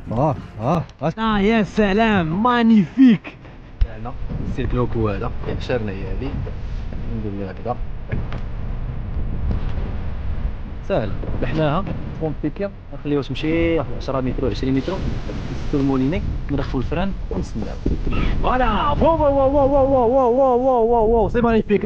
يا سلام مانيفيك. هنا السيركلوكو هذا حشرنا هي هذه ندير لها هكذا ساهل. رحناها فون بيكير نخليوها تمشي 10 متر 20 متر نسدو الموليني نرفعو الفران ونسناو. فوالا واو واو واو واو واو واو واو واو واو سي مانيفيك.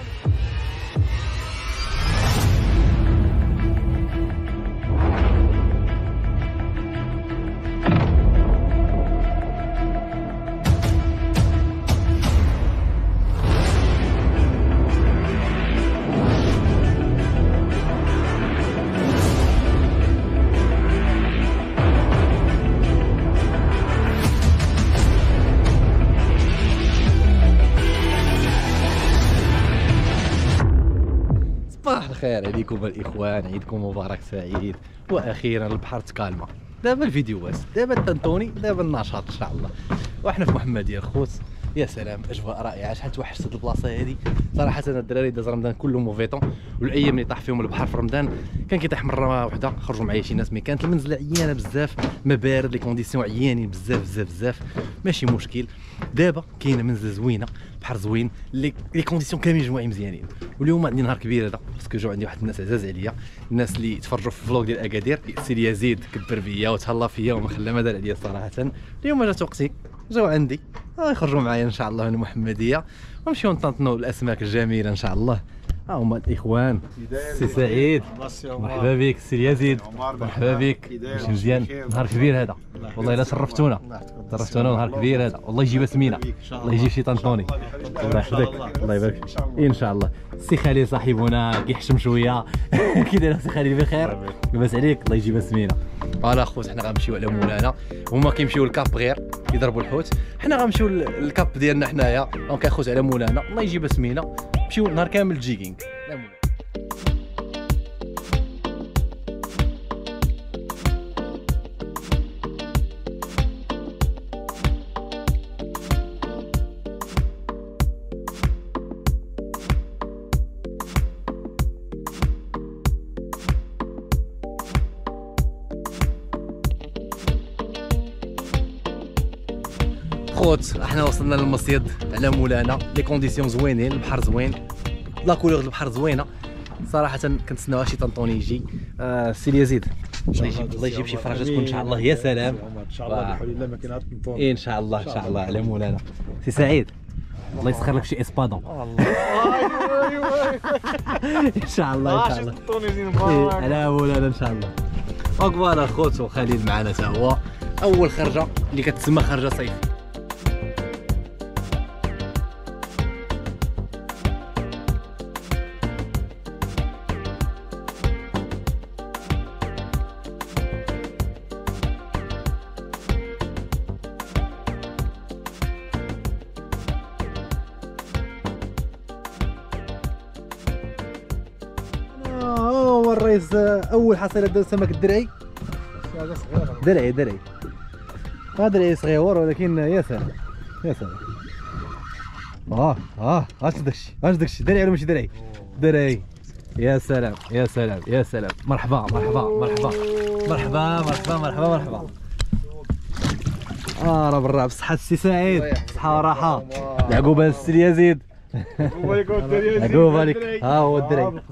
صباح الخير عليكم الاخوان، عيدكم مبارك سعيد. واخيرا البحر تكالما. دابا الفيديوهات، دابا التنطوني، دابا النشاط ان شاء الله. وحنا في محمديه الخوت. يا سلام اجواء رائعه، شحال توحشت هاد البلاصه هادي صراحه. انا الدراري داز رمضان كله موفيطون، والايام اللي طاح فيهم البحر في رمضان كان كيطيح مره واحده. خرجوا معايا شي ناس، مي كانت المنزله عيانه بزاف، ما بارد، لي كونديسيون عيانين بزاف بزاف بزاف، ماشي مشكل. دابا كاينه منزله زوينه، بحر زوين، لي كونديسيون كاملين جماعي مزيانين. واليوم عندي نهار كبير هذا باسكو جو عندي واحد الناس عزاز عليا، الناس اللي تفرجوا في الفلوق ديال اكادير. سيدي يزيد كبر بيا وتهلا فيا وما خلى ما دار عليا صراحه. اليوم جات وقتي، جاو عندي يخرجوا معايا ان شاء الله من المحمديه ونمشيو نطنطنوا الاسماك الجميله ان شاء الله. ها هما الاخوان، سي سعيد مرحبا بك، سي يزيد مرحبا بك. ماشي مزيان، نهار كبير هذا والله، الا شرفتونا نهار كبير هذا والله. يجيب سمينه، الله يجيب شي طنطوني، الله يحفظك، الله يبارك فيك ان شاء الله. سي خالد صاحبنا كيحشم شويه كي داير سي خالد بخير؟ لاباس عليك؟ الله يجيب سمينه. فوالا خوت، حنا غنمشيو على مولانا، هما كيمشيو للكاب غير يضربوا الحوت، حنا غنمشيو للكاب ديالنا حنايا. دونك اخوت على مولانا، الله يجيب سمينه، نمشيو نهار كامل جيكينغ. خوت احنا وصلنا للمصيد على مولانا، لي كونديسيون زوينين، البحر زوين، لا كولور البحر زوينه صراحه. كنتسناو شي طنطوني يجي. سي يزيد الله يجيب شي فرجه تكون ان شاء الله. يا سلام ان شاء الله بحول الله ما كاين عاد طنطوني ان شاء الله، ان شاء الله على مولانا. سي سعيد الله يسخر لك شي اسبادون ان شاء الله ان شاء الله. طنطوني زين مبارك على مولانا ان شاء الله. دونك فوالا خوت، وخالد معنا حتى هو، اول خرجه اللي كتسمى خرجه صيفي. الرئيس اول حصيله داو سمك الدرعي. درعي درعي صغيور ولكن يا سلام يا سلام. اش داكشي درعي ولا ماشي درعي؟ درعي. يا سلام يا سلام يا سلام. مرحبا مرحبا مرحبا مرحبا مرحبا مرحبا مرحبا. راه بالراه بصحة السي سعيد، صحة وراحة. العقوبة السي يزيد. عقوبة عليك. ها هو الدرعي.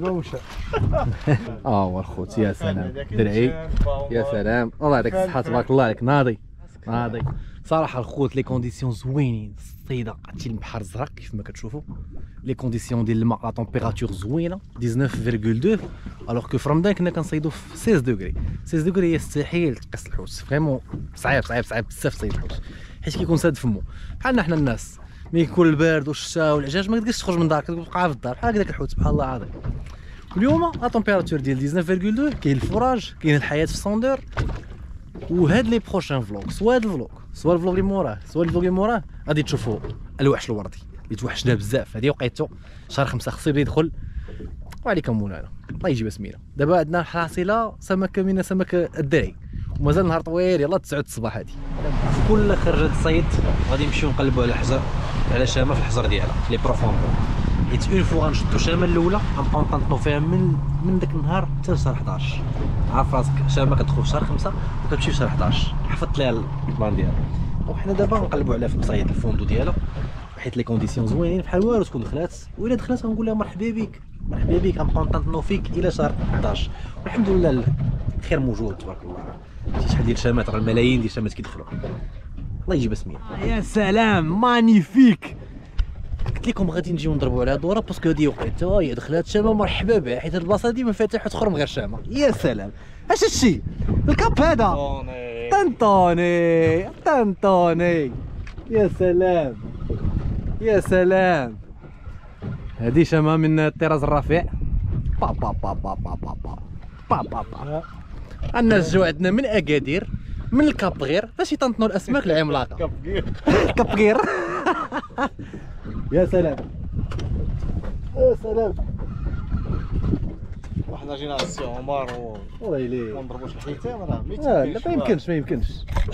هو الخوت. يا سلام درعي. يا سلام الله يعطيك الصحة تبارك الله عليك. ناضي صراحة الخوت، لي كونديسيون زوينين. الصيدة عرفتي البحر الزرق كيف ما كتشوفوا، لي كونديسيون ديال الماء، لا تمبيراتور زوينة 19.2، الوغ كو في رمضان كنا كنصيدوا في 16 دوغري. 16 دوغري يستحيل تقيس الحوت، فريمون صعيب بزاف تصيد الحوت، حيت كيكون ساد فمو. بحالنا حنا الناس ملي يكون البرد والشتاء والعجاج ما كتقدرش تخرج من دارك، كتبقى في الدار بحال هكذاك الحوت سبحان الله العظيم. واليوم لا تمبيراتور ديال 19.2، كاين الفراج، كاين الحياة في الصندور. وهاد لي بروشان فلوغ، سوا هاد الفلوغ سوا الفلوغ اللي موراه سوا الفلوغ اللي موراه، غادي تشوفوا الوحش الوردي اللي توحشنا بزاف. هذه وقيته شهر 5 خصو يبدا يدخل. وعليكم مولانا الله يجيب سمينا. دابا عندنا حاصله سمكه من سمك الدرعي، ومازال نهار طويل، يلاه 9 الصباح. هذه كل خرجه صيد غادي نمشيو نقلبوا على حجر، على شامه في الحجر ديالها لي بروفوندور. حيت اون فوا غنشدو الشامه الاولى غنبقاو نطنطنو فيها من داك النهار حتى لشهر 11. عارف راسك شامه كتدخل في شهر 5 وكتمشي في شهر 11. حفظت ليها البلان ديالها. وحنا دابا نقلبوا عليها في مصايد الفوندو ديالها حيت لي كونديسيون زوينين بحال والو تكون دخلات، والا دخلات غنقول لها مرحبا بك مرحبا بك، غنبقاو نطنطنو فيك الى شهر 11. والحمد لله الخير موجود تبارك الله. شحال ديال الشامات، راه الملايين ديال الشامات كيدخلوا، الله يجيب سميه. يا سلام مانيفيك. قلت لكم غادي نجيو نضربوا عليها دوره باسكو هادي وقيت هي دخلات شامه مرحبا بها، حيت هاد البلاصه هادي ما فاتح تخرم غير شامه. يا سلام اش هادشي الكاب هذا طنطوني طنطوني. يا سلام يا سلام. هادي شامه من الطراز الرفيع. با با با با با با با با با. الناس جاو عندنا من اكادير من الكابغير باش يطنطنوا الاسماك العملاقه. كابغير يا سلام يا سلام. وحنا جينا السي عمر ويلي ما نضربوش الحيتان راه لا ما يمكنش ما يمكنش.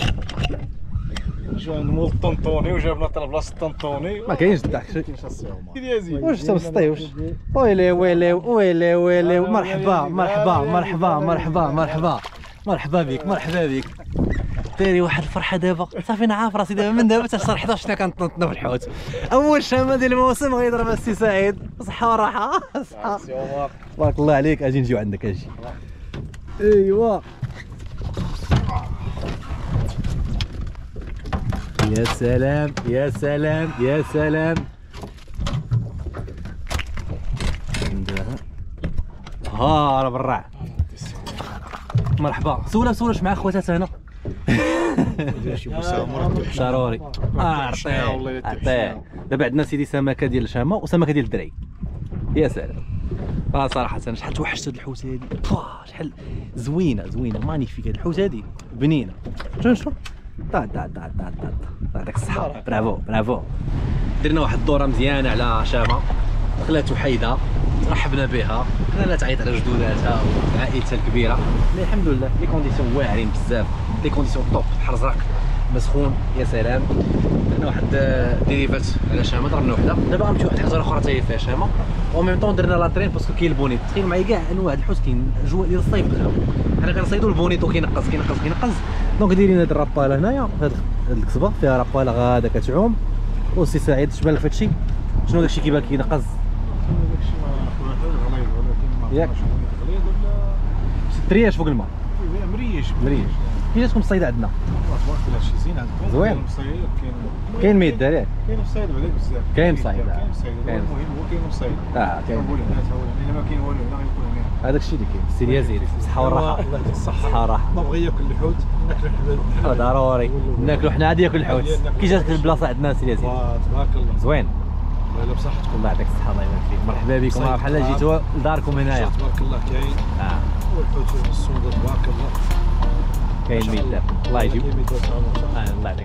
جا عند مول الطنطوني وجابنا حتى لبلاصه الطنطوني. ما كاينش الضحك. كاينش السي عمر يا زين واش تمسطي واش. ويلي ويلي ويلي ويلي. مرحبا مرحبا مرحبا مرحبا مرحبا مرحبا بك مرحبا بك. دايري واحد الفرحه دابا صافي. انا عارف راسي دابا من دابا حتى شهر 11 حنا كنطنطنوا في الحوت. اول شامه ديال الموسم غيضربها السي سعيد. صحه وراحه صحه. السي عمر بارك الله عليك. اجي نجيو عندك اجي. ايوا يا سلام يا سلام يا سلام. ها راه بالراع. مرحبا. سولش مع خواتات هنا. ضروري. عطيه. دابا عندنا سيدي سمكه ديال الشامه وسمكه ديال الدري. يا سلام. صراحه شحال توحشت هاد الحوت هادي. شحال زوينه زوينه مانيفيك هاد الحوت هادي بنينه. شنو يعطيك الصحه. برافو برافو. درنا واحد الدوره مزيانه على شامه دخلات وحيده رحبنا بها. لا تعيط على جدوداتها وعائلتها الكبيره. مي الحمد لله لي كونديسيون واعرين بزاف. لي كونديسيون طوب. بحر زرق مسخون. يا سلام. درنا واحد ديريفات على شامه ضربنا وحده. دابا غنمشيو واحد الحجره اخرى حتى هي فيها شامه. و ميم طون درنا لاترين باسكو كاين البونيت. تخيل معايا كاع انواع الحوت كاين. اجواء ديال الصيف دخلوا. حنا كنصيدوا البونيتو كينقص كينقص كينقص. دونك دايرين هاد الراباله هنايا. هاد القصبه فيها راباله غادا كتعوم. وسي سعيد شبان لك فهادشي؟ شنو داكشي كيبان كينقص؟ داكشي ما غليظ ولكن ما ياك. عرفتش غليظ ولا الترياش فوق الماء. مريش مريش. كي جاتكم الصيد عندنا؟ تبارك الله شي زين عندكم. زوين. كاين مصيد كاين ميد داريه. كاين مصيد بعدا بزاف. كاين مصيد. كاين مصيد. كاين. المهم هو كاين مصيد. كاين. نقول هنا تا هو الا ما كاين والو هنا غيكون هنا. هذاك الشيء اللي كاين. سيدي يزيد الصحه والراحه. الله يعطيك الصحه. الصحه والراحه. ما بغى ياكل الحوت ناكلو حنا. ضروري ناكلو حنا عاد ياكل الحوت. كي جات البلاصه عندنا سيدي يزيد. تبارك الله. زوين. الله يلا بصحتكم. الله يعطيك الصحه الله يبارك فيك. مرحبا بكم. بحال جيتوا لداركم هنايا. تبارك الله كاين. والحوت السوداء تبارك الله. كاين ميد. الله يجيب. كاين ميدات الله يعطيك.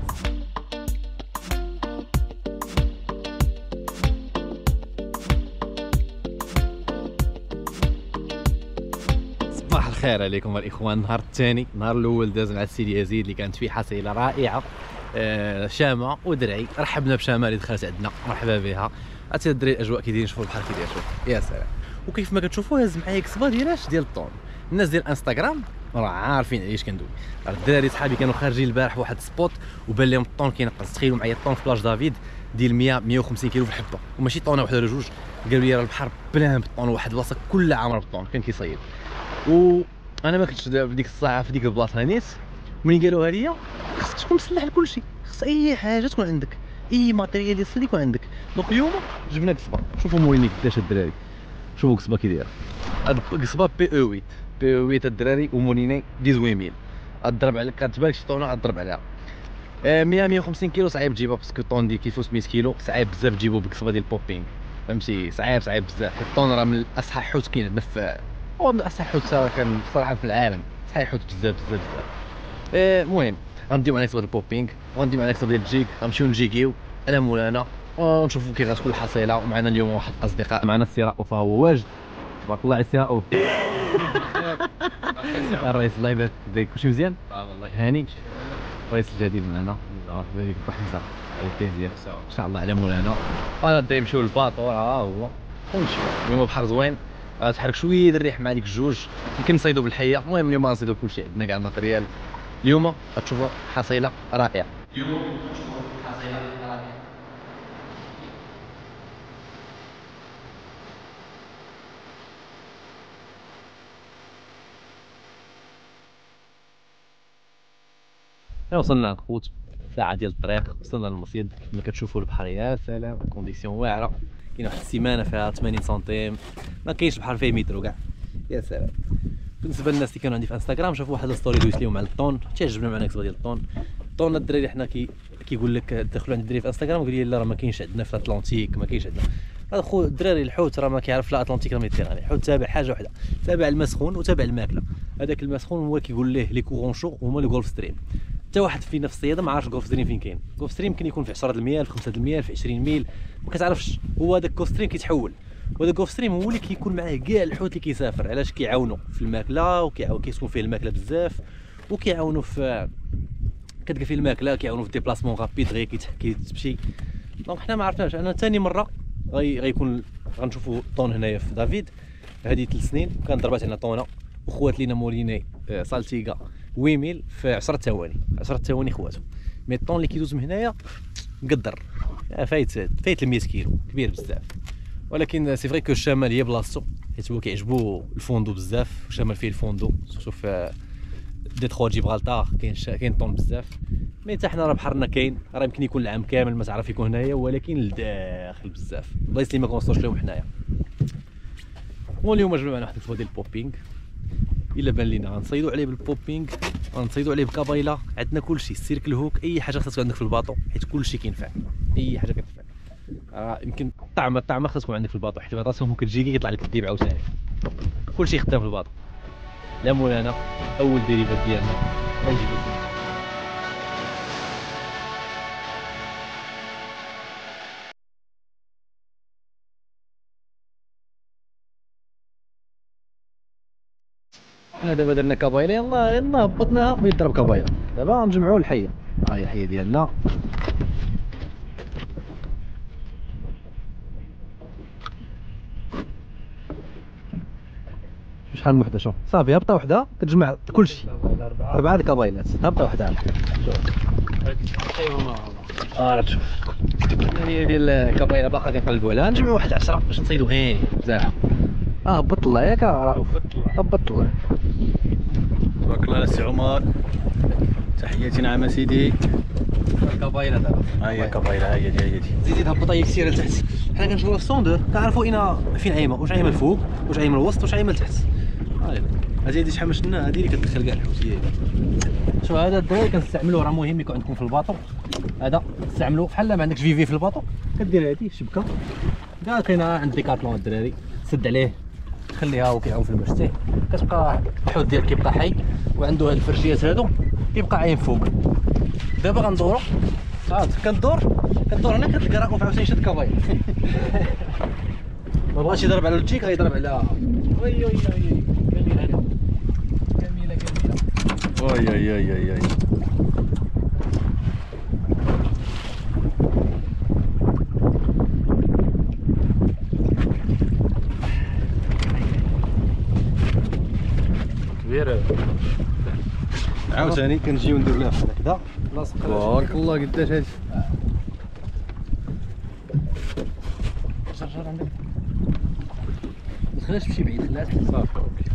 صباح الخير عليكم الاخوان. النهار الثاني، النهار الاول داز مع السيدي يزيد اللي كانت فيه حصيله رائعه. شامه ودرعي. رحبنا بشامه اللي دخلت عندنا مرحبا بها. عرفتي الدراري الاجواء كي دايرين. شوفوا البحر كي داير. شوف يا سلام. وكيف ما كتشوفوا هز معايا كسبه ديالاش ديال الطون. الناس ديال انستغرام راه عارفين علاش كندوي. الدراري صحابي كانوا خارجين البارح واحد السبوت وبان لهم الطون كينقص. تخيلوا معايا الطون في بلاج دافيد ديال 100 150 كيلو في الحبه، وماشي طونه وحده ولا جوج. قالوا لي راه البحر بلان بالطون. واحد البلاصه كلها عامره بالطون كان كيصيد. وانا ما كنتش في ديك الساعه في ديك البلاصه نيت. ملي قالوها لي خصك تكون مسلح لكل شيء. خص اي حاجه تكون عندك، اي ماتيريال ديال الصيد يكون عندك. دونك اليوم جبنا قصبه. شوفوا موريني كيفاش الدراري. شوفوا قصبه كي دايره. هاد قصبه بي او 8 بي او 8 الدراري وموريني 18000. غضرب عليك كتبان شي طونه غضرب عليها. 100 150 كيلو صعيب تجيبها باسكو الطون ديال كيفوس 100 كيلو صعيب بزاف تجيبو بالقصبه ديال البوبينغ. فهمتي صعيب بزاف. الطون راه من اصحى حوت كاين عندنا في هو من اصحى حوت كان بصراحه في العالم. صحي حوت بزاف. المهم غنديو معنا قصبه البوبينغ وغنديو معنا قصبه ديال الجيك. غنمشيو نجيكيو انا مولانا ونشوفوا كي غتكون الحصيله. ومعنا اليوم واحد الاصدقاء. معنا السي رؤوف فهو واجد. تبارك الله على السي رؤوف. الرئيس الله يبارك فيك. كلشي مزيان؟ والله هاني. الرئيس الجديد معنا الله يبارك فيك. حمزه التهزير ان شاء الله على مولانا. انا غادي نمشيو للباطور. ها هو ونمشيو. اليوم بحر زوين، تحرك شويه الريح مع ديك الجوج، يمكن نصيدو بالحيه. المهم اليوم غنصيدو كلشي، عندنا كاع الماتريال. اليوم غتشوفوا حصيله رائعه. اليوم غتشوفوا حصيله رائعه. وصلنا الخوت، ساعة ديال الطريق وصلنا للمصيد. كما كتشوفوا البحر يا سلام، كونديسيون واعرة. كاين واحد السيمانة فيها 80 سنتيم، ما كاينش البحر فيه مترو كاع. يا سلام. بالنسبة للناس اللي كانوا عندي في انستغرام شافوا واحد الستوري دوزت ليهم على الطون، تعجبنا مع الكسبة ديال الطون. الطون الدراري حنا كيقول لك دخلوا عند الدراري في انستغرام وقال لي لا راه ما كاينش عندنا في الاطلنطيك، ما كاينش عندنا. هذا خو الدراري الحوت راه ما كيعرف لا اطلنطيك لا ميديتيراني. الحوت تابع حاجة وحدة، تابع المسخون وتابع الماكلة. هذاك المسخون هو كيقول ليه لي كورون شو هما لي غولف ستريم. حتى واحد فينا في الصياده ما عارفش الجولف ستريم فين كاين. الجولف ستريم يمكن يكون في 10 الميل، في 5 الميل، في 20 ميل، ما كتعرفش. هو هذاك الجولف ستريم كيتحول، وهذا الجولف ستريم هو اللي كيكون معاه كاع الحوت اللي كيسافر. علاش؟ كيعاونوا في الماكله، كيسكن فيه الماكله بزاف، وكيعاونوا في كتلقى فيه الماكله، كيعاونوا في ديبلاسمون رابيد غير كيتمشي. دونك حنا ما عرفناش. انا ثاني مره غيكون غنشوفوا طون هنايا في دافيد. هذه 3 سنين كانت ضربات علينا طونه وخوات لينا موليني سالتيغا ويميل في 10 ثواني. 10 ثواني خواتو. مي الطون اللي كيدوز من هنايا مقدر، فايت 100 كيلو، كبير بزاف. ولكن سي فري كو الشمال هي بلاصتو، حيت هو كيعجبو الفوندو بزاف. الشمال فيه الفوندو سورتو في ديتخوا جيبرالتار كاين طون بزاف. مي حتى حنا راه بحرنا كاين، راه يمكن يكون العام كامل ما تعرف يكون هنايا، ولكن لداخل بزاف البلايص اللي ما كنوصلوش لهم حنايا. واليوم جبنا معنا واحد الفوا ديال البوبينغ. الا بان لينا غنصيدو عليه بالبوبينغ، غنصيدو عليه بكابايلا. عندنا كلشي، السيركل هوك، اي حاجه خاصها عندك في الباطو، حيت كلشي كينفع. اي حاجه كتنفع. يمكن الطعمه خاصها تكون عندك في الباطو، حيت راسهم هوك تجي كيطلع لك الديب عاوتاني. كلشي خدام في الباطو. لا مولانا اول ديريفات ديالنا غنجيبو. دابا درنا كابايلا، يلاه هبطناها بغيت نضرب كابايلا. دابا غنجمعوا الحيه. ها هي الحيه ديالنا. شحال من وحده؟ شوف صافي هبطه وحده كتجمع كلشي. 4 الكابايلات هبطه وحده. شوف راه تشوف هي ديال الكابايلا باقا كنقلبوا عليها. نجمعوا واحد 10 باش نصيدوا هاني بزاف. هبط الله ياك، هبط الله. تبارك الله على سي عمر. تحياتي. نعم سيدي. الكابايلا دابا ها هي الكابايلا، ها هي دي. زيدي تهبط هي كثير لتحت. حنا كنشوفوا في الصوندو كنعرفوا فين عايمه، واش عايمه الفوق، واش عايمه الوسط، واش عايمه لتحت. هذه شحال ما شفنا، هذه اللي كتدخل كاع الحوت هي. شوف هذا الدراري كنستعملوه، راه مهم يكون عندكم في الباطو. هذا كتستعملوه بحال ما عندكش فيفي في الباطو، كدير هذه شبكه كاع كاينه عند ديكاتلون الدراري، تسد عليه تخليها وكيعوم في المشتي. كتبقى الحوت ديالك كيبقى حي، وعنده هاد الفرشيات هادو كيبقى عايم فوق. دابا غندورو، كندور هنا كتلقى راه عاوتاني شاد كابايل. ما بغاش يضرب على الجيك، غيضرب على وي وي وي. جميل هذا، جميله. وي. كبير. عاوتاني كنجيو نديرو لها هكذا. تبارك الله قداش هادي. شرجر عندك، ما تخليهاش تمشي بعيد، خليها تحت. صافي اوكي.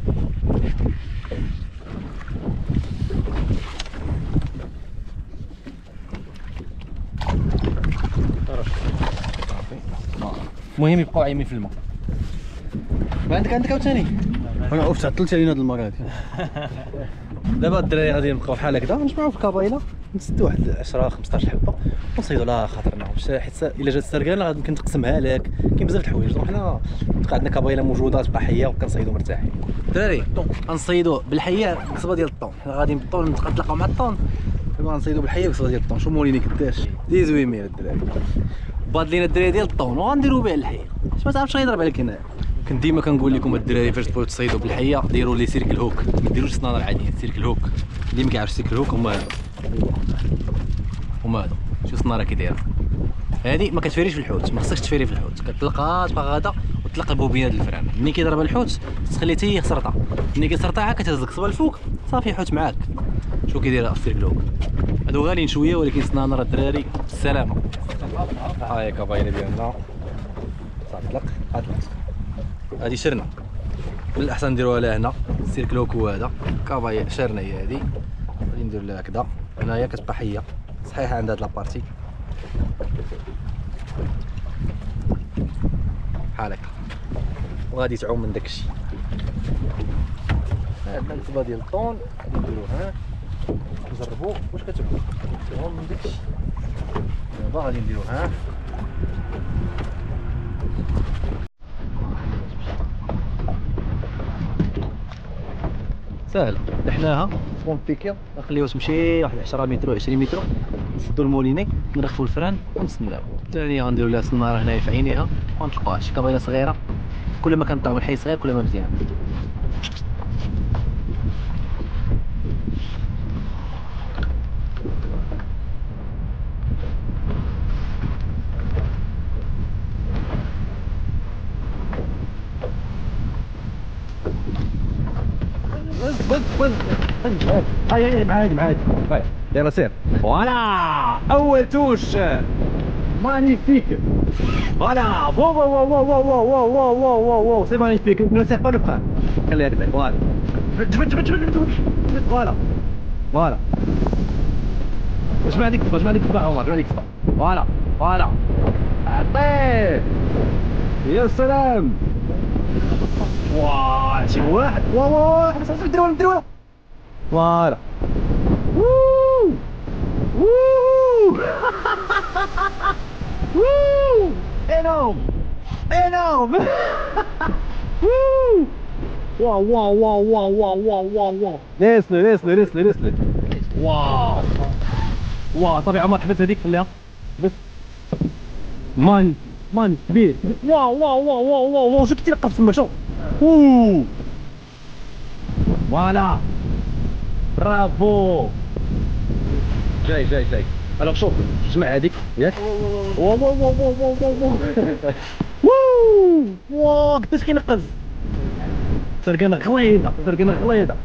المهم يبقاو عايمين في الماء. ما عندك عاوتاني. انا اوف عطلت علينا هاد المره هادي. دابا الدراري غادي نبقاو بحال هكذا، نجمعو في الكابايلا، نسدو واحد 10 15 حبه ونصيدو على خاطرنا، حيت الا جات السرقانه غادي يمكن تقسمها لك. كاين بزاف د الحوايج. دونك حنا تبقى عندنا كابايلا موجوده، تبقى حيه وكنصيدو مرتاحين. الدراري غنصيدو بالحيه بصبه ديال الطون. حنا غادي بالطون نتلاقاو مع الطون، دابا غنصيدو بالحيه بصبه ديال الطون. شوف موليني قداش دي زويمير الدراري. باد لينا الدراري ديال الطون وغنديرو به الحيه، ما تعرفش غيضرب عليك هنا. كنت ديما كنقول لكم الدراري فاش تبغيو تصيدوا بالحيه ديروا لي سيركل هوك، ما ديروش الصنادل العاديين. سيركل هوك اللي ما كيعرفش سيركل هوك هما هادو. شوف الصناره كي دايره. هذه ما كتفيريش في الحوت، ما خصكش تفيري في الحوت، كتطلقها تبقى غادا وتطلق البوبينه ديال الفران. ملي كيضرب الحوت تخلي حتى هي خسرطه، ملي كيسرطها عاد كتهز القصبه الفوق صافي حوت معاك. شو كيدير في السيركلوك هادو غاليين شويه ولكن صنعنا راه الدراري بالسلامه. ها هي كاباينه ديالنا صافي طلق اطلق. هادي شرنا من الاحسن نديروها لها هنا السيركلوك هو هذا كاباي شرنا هي هادي غادي ندير لها هكذا هنايا كتبقى حيه صحيحه عند هاد لابارتي بحال هكا وغادي تعوم من داكشي. هاد النسبه ديال الطون غادي نديروها نجربو واش كتعوم تعوم من داكشي. دابا غادي نديروها ساهله لحناها بومبيكيو نخليوها تمشي واحد 10 متر و 20 متر نسدو الموليني نرخفو الفران ونستناو. الثانيه غنديرو لها السناره هنايا في عينيها ونطلقوها شي كابينه صغيره. كل ما كنطلعو من حي صغير كل ما مزيان. بس هاي معاك يلا سير. فوالا اول توش مانيفيك. فوالا واو واو واو واو واو واو واو واو واو واو سي مانيفيك. نو سير با لو فران خليها هكذا. فوالا فوالا فوالا واش ما عندك تبع عمر واش ما عندك تبع. فوالا فوالا عطيه يا سلام. واه شي واحد واه نديروها فوالا ووو ووو ووو انورم ووو واو واو واو واو واو واو واو نسلي واو صافي عمر حبس هذيك خليها بس مان كبير. واو شو كتلقى تما شوف. فوالا برافو. جاي الوغ شوف جمع هذيك ياك. واو كيفاش كينقز. سرقنا غليظه.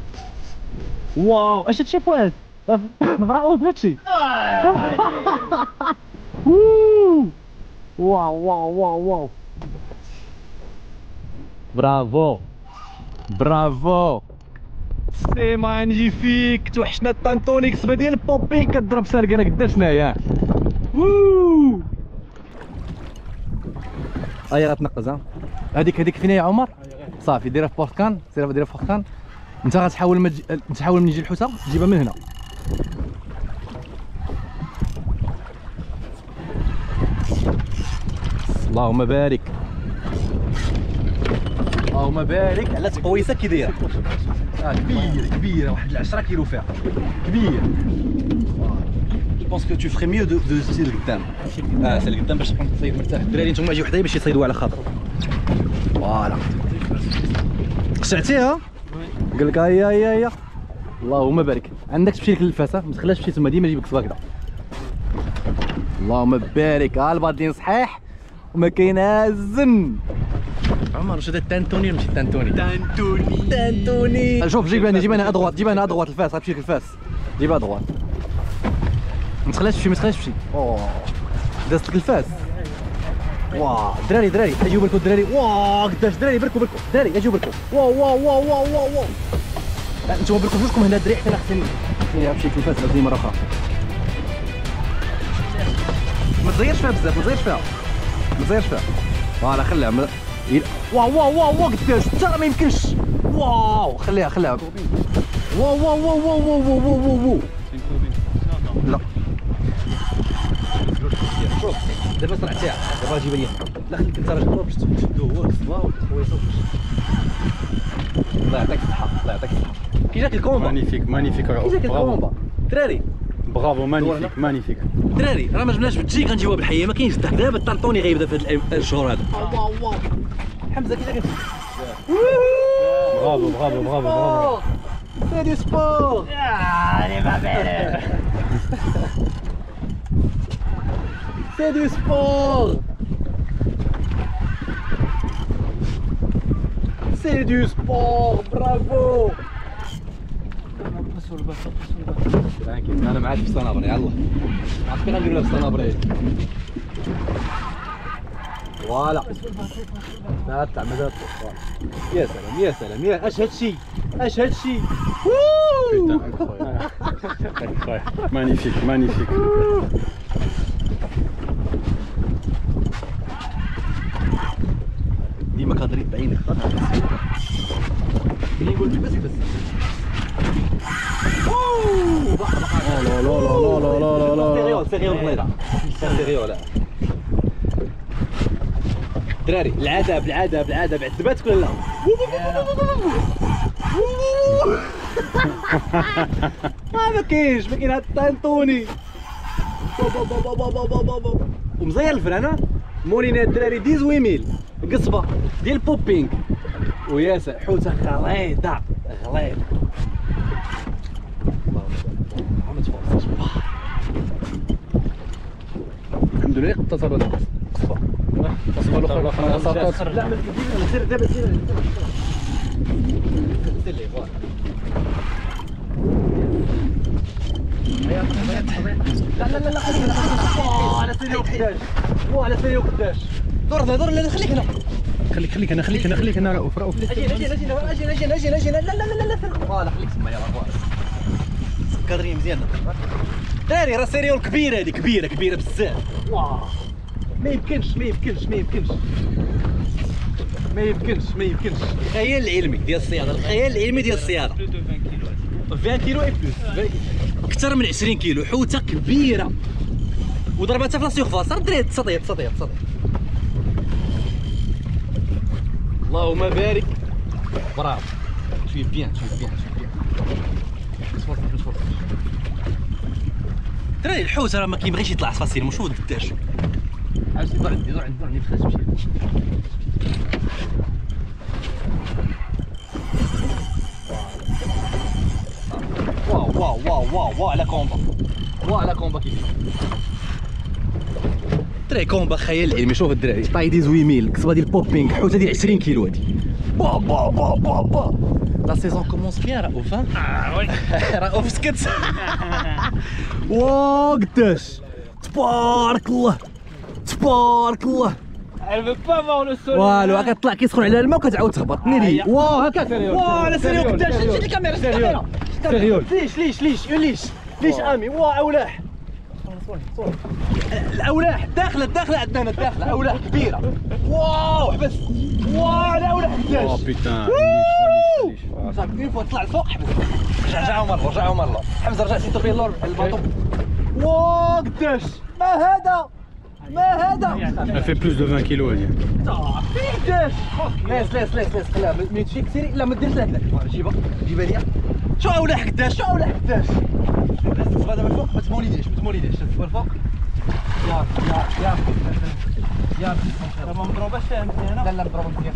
واو اش هادشي فواز فرحوا بهادشي. واو برافو سي مانيفيك. توحشنا الطانطوني قصبه ديال البوبين كضرب سارقنا قداش هنايا. هيا غتنقز. ها هذيك فين يا عمر صافي ديرها في بوركان ديرها في بوركان. انت غتحاول تحاول من يجي الحوته تجيبها من هنا. اللهم بارك على تقويسه كي دايره. كبيره واحد 10 كيلو فيها كبير. جو بونس كو تو فري ميو دو تصيد لقدام. سير لقدام باش تكون تصيد مرتاح. الدراري نتوما يجيو حدايا باش يصيدوا على خاطر. فوالا قشعتيها قال لك هيا اللهم بارك. عندك تمشي لك للفاسه ما تخليهاش تمشي تما ديما جيب لك صباع كذا. اللهم بارك. ها البادين صحيح وما كاينها الزن. عمر واش هذا التانتوني ولا ماشي التانتوني؟ شوف جيب انا ادغوات الفاس غتمشي لك الفاس. جيبها ادغوات ما تخليهاش تمشي. دازت لك الفاس. واه دراري اجيو بالكم الدراري. واه قداش دراري بركو دراري اجيو بالكم. واو انتوما بالكم جوجكم هنا الدراري حتى انا خصني نمشي في الفاس عاوتاني مره اخرى. ما تزيرش فيها بزاف ما تزيرش فيها. فوالا خليها واو قداش حتى راه ما يمكنش. واو خليها واو لا شوف دابا طلعتيها دابا جيبها لي. لا خليك انت راجل باش تشدو هو الصبا وتخويصو. الله يعطيك الصحه كي جاك الكومبا. مانيفيك كي جاك الكومبا دراري. برافو مانيفيك دراري راه ما جبناش بالتجي كنجيوها بالحيه ما كاينش الضحك. دابا الطانطوني غيبدا في هاد الشهور هذا. واو حمزه كي جاك. برافو سي دو سبور. سي دو سبور سي دو سبور برافو. انا ما عاد في الصنابري يلاه عرفت كي غنديروا في الصنابري فوالا هاد تاع مدار يا سلام يا سلام يا اش هادشي اش هادشي مانيفيك مانيفيك. ديما كادري بعينك ملي نقول لك بس لا لا لا لا لا لا لا سيريو غليظه سيريو لا دراري العذاب العذاب العذاب عذباتك ولا لا؟ ما كاينش ما كاين هاد الطنطوني ومزير الفرانه مورينا الدراري 18000 قصبه ديال بوبينغ ويا حوته غليظه غليظه الحمد لله اتصل هذاك القصبه الاخرى سقطت. لا سير دابا سير لي فوالا لا لا لا لا على سيريو قداش على سيريو قداش دور دور لا خليك هنا خليك هنا خليك هنا رؤوف اجي لا لا لا لا فوالا خليك تما يلاه فوالا كادري مزيان داري راه سيريو كبيره هذه كبيره بزاف واه ما يمكنش الخيال العلمي ديال الصياده الخيال العلمي ديال الصياده 20 كيلو اي بلوس اكثر من 20 كيلو حوته كبيره وضربتها في لا سيرفاس الدراري تصدير اللهم بارك برافو شوي بيان دراري الحوت راه ما كيبغيش يطلع فاسيل مش هو قداش عاوز يدور عندي فاش تمشي واو على كومبا كيدير دراري كومبا خيال علمي. شوف الدراري طاي دي 8000 كسبه ديال بوبينغ حوته ديال 20 كيلو هادي با لا سيزون كومونس بيان رؤوف وي رؤوف سكت واو قداش تبارك الله Elle veut pas voir le soleil. والو كتطلع كيسخن على الماء وكتعاود تهبط نيري واو هكاك واو على سيريو قداش شد الكاميرا سيريو ليش امي واو اولاح الاولاح داخله عندنا هنا داخله اولاح كبيره واو حبس واو على اولاح قداش بيتان صافي اون فوا طلع الفوق حبس رجعوا مره حمزه رجع سيتو في اللور الباطو واو قداش ما هذا Elle fait plus de 20 kilos هذه. قداش لاس خليها ملي تمشي كثير لا ما ديرش هكذاك جيبها ليا شو اولاح قداش تصبر دابا الفوق ما تموليديش تصبر الفوق يا ما مضروباش فيها مزيانه. لا مضروبه مزيان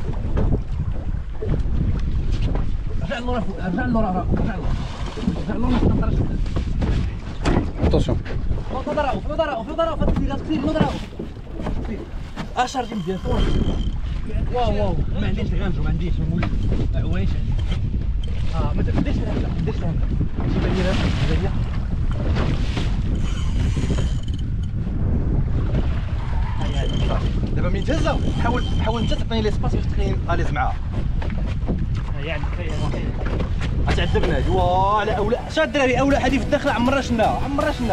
رجع لورا ما تقدرش Attention. نضرب كثير اشرجي مزيان واو ما عنديش الغامجو ما عنديش عوايش ما تبداش لها جيبها لي دابا من تهزها حاول انت تعطيني ليسباس باش تخليني اليز معاها يعني غتعذبنا هادي واه على اولاح شاد الدراري اولاح هادي في الداخل عمرنا شناها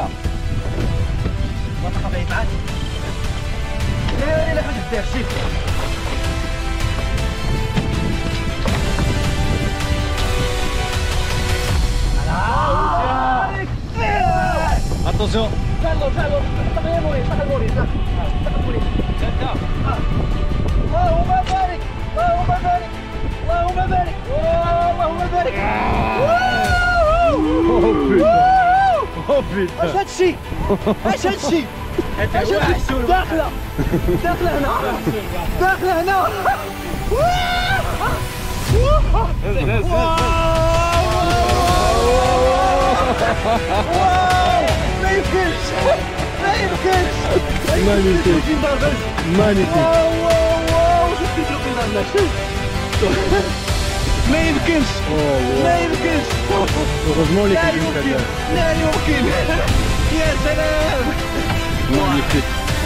منطقه بعيد معاك لا ما تديرش شوف Attention. جالو طلع موري اللهم بارك Oh putain. اش هادشي داخله هنا ما يمكنش مانيفيك مانيفيك. شفت الجوكي ضربنا ما يمكنش ما يمكنش لا يمكن لا يمكن يا سلام مانيفيك.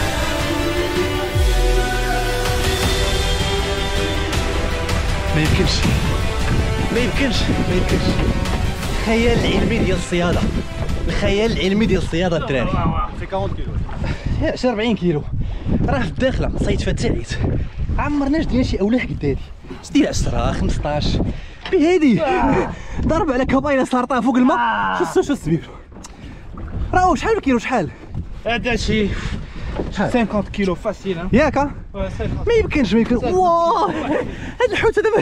ما يمكنش ما يمكنش ما يمكنش. الخيال العلمي ديال الصياده الخيال العلمي ديال الصياده الدراري. في 40 كيلو شي 40 كيلو راه في الداخله صيد فيها تعيت عمرناش دينا شي اولاح قد هادي شتي 10 15 بهادي ضرب على كبايله صارطه فوق الماء. شو السبيب راهو شحال الكيلو شحال هذا شي 50 كيلو فاسيل. ياك ما يمكنش ما يمكنش. واه هاد الحوت هذا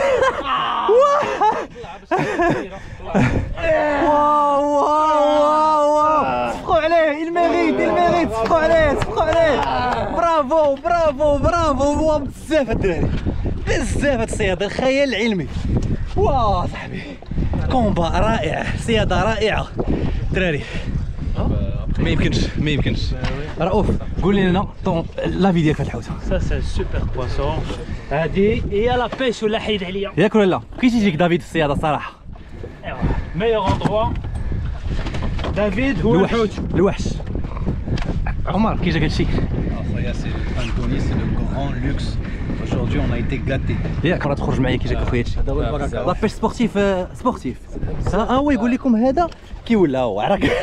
واو واو واو صفقوا عليه الميريت صفقوا عليه برافو برافو برافو. واو بزاف الدراري بزاف هاد الصياده الخيال العلمي. واه صاحبي كومبا رائع صياده رائعه الدراري. ما يمكنش رؤوف قول لنا لافي ديالك في الحوته. Ça c'est un super poisson. هادي هي لا بيش ولا حيد عليا. ياك ولا لا كي تيجيك دافيد الصياده صراحه. ايوا ميور اندروا دافيد هو الحوت. الوحش عمر كي جاك هادشي. اخويا سي انتوني سي لو غران لوكس. Aujourd'hui on a été gâtés. ياك راه تخرج معايا كي جاك خويا هادشي. هذا هو البركه. لا بيش سبورتيف ها هو يقول لكم هذا كي ولا هو راك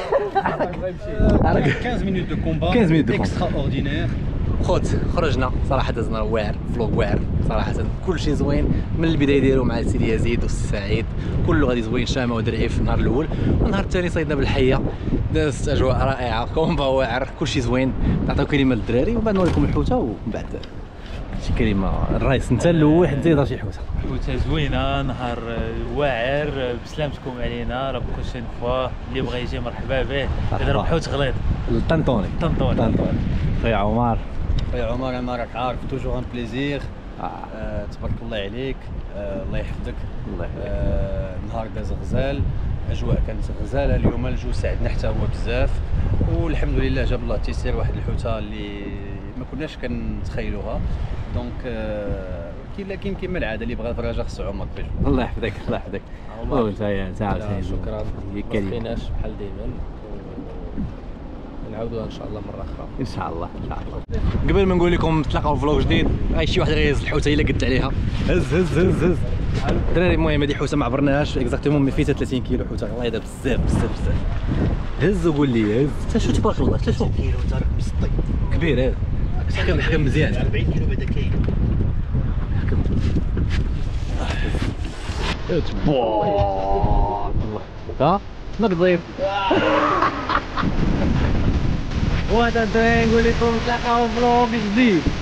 15 minutes de combat 15 minutes de combat. extraordinaire. خرجنا صراحه دازنا واعر فلوق واعر صراحه كلشي زوين من البدايه ديالو مع السيدي يزيد والسعيد كله غادي زوين شامه ودرعي في النهار الاول. والنهار الثاني صيدنا بالحيه دازت اجواء رائعه كومبا واعر كلشي زوين. نعطيو كلمه للدراري ومن بعد نوريكم الحوته ومن بعد شي كلمه الرئيس انت الاول تزيد شي حوته. حوته زوينه نهار واعر بسلامتكم علينا. لا بروشين فوا اللي بغى يجي مرحبا به يضرب حوت غليظ. الطنطوني خويا عمر. خويا عمر انا راك عارف توجور ان بليزير. تبارك الله عليك. الله يحفظك. نهار داز غزال اجواء كانت غزاله اليوم الجو ساعدنا حتى هو بزاف والحمد لله جاب الله تيسير واحد الحوته اللي ما كناش كنتخيلوها. دونك لكن كما العاده اللي بغى يفرجها خصو عمر باش. الله يحفظك الله يحفظك. انت عاوتاني شكرا ما كريم بقيناش بحال ديما نعاودوها ان شاء الله مره اخرى ان شاء الله ان شاء الله. قبل ما نقول لكم نتلاقاو في فلوق جديد غير شي واحد غيهز الحوته الا قد عليها. هز الدراري. المهم هذه حوته ما عبرناهاش اكزاكتومون مي فيها 30 كيلو حوته غليظه بزاف. هز وقول لي هز انت شو تبارك الله 30 كيلو انت راك مسطي كبير هذا. حكم مزيان 40 كيلو بعدا كاين حكم. ها نقضيف وهذا نقول لكم نتلاقاو في فلوق جديد.